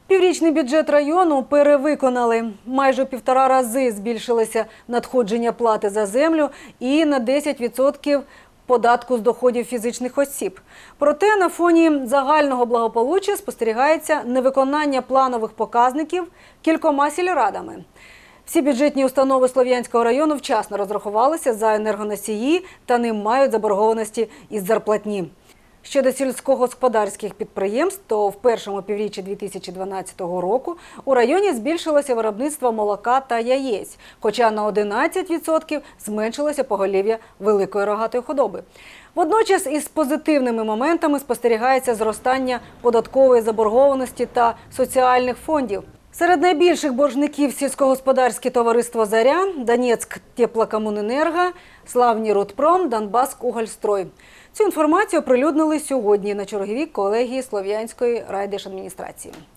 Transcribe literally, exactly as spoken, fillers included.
Піврічний бюджет району перевиконали. Майже в півтора рази збільшилися надходження плати за землю і на десять відсотків податку з доходів фізичних осіб. Проте на фоні загального благополуччя спостерігається невиконання планових показників кількома сільрадами. Всі бюджетні установи Слов'янського району вчасно розрахувалися за енергоносії та не мають заборгованості із зарплатні. Щодо сільськогосподарських підприємств, то в першому півріччі дві тисячі дванадцятого року у районі збільшилося виробництво молока та яєць, хоча на одинадцять відсотків зменшилося поголів'я великої рогатої худоби. Водночас із позитивними моментами спостерігається зростання податкової заборгованості та соціальних фондів. Серед найбільших боржників сільськогосподарське товариство «Заря», Донецьк-Теплокомуненерго, Славні Рудпром, Донбаскугольстрой. Цю інформацію оприлюднили сьогодні на черговій колегії Слов'янської райдержадміністрації.